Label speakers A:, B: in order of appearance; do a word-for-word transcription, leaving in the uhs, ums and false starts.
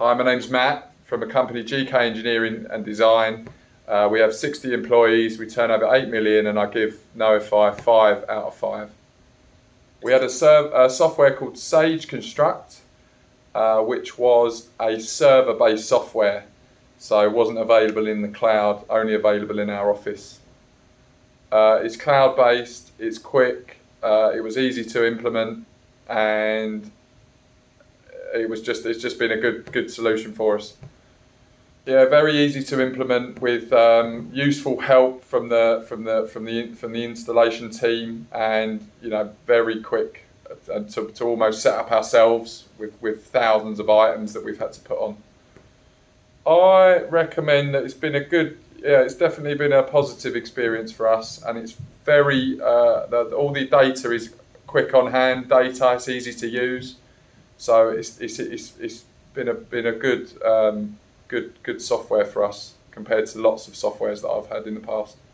A: Hi, my name's Matt from a company G K Engineering and Design. Uh, we have sixty employees, we turn over eight million, and I give Knowify five out of five. We had a, serv a software called Sage Construct, uh, which was a server-based software. So it wasn't available in the cloud, only available in our office. Uh, it's cloud-based, it's quick, uh, it was easy to implement, and it was just it's just been a good good solution for us. Yeah, very easy to implement with um, useful help from the from the from the from the installation team, and you know very quick to, to almost set up ourselves with with thousands of items that we've had to put on. I recommend that it's been a good yeah it's definitely been a positive experience for us, and it's very uh, the, all the data is quick on hand data. It's easy to use. So it's it's it's, it's been a been a good um, good good software for us compared to lots of softwares that I've had in the past.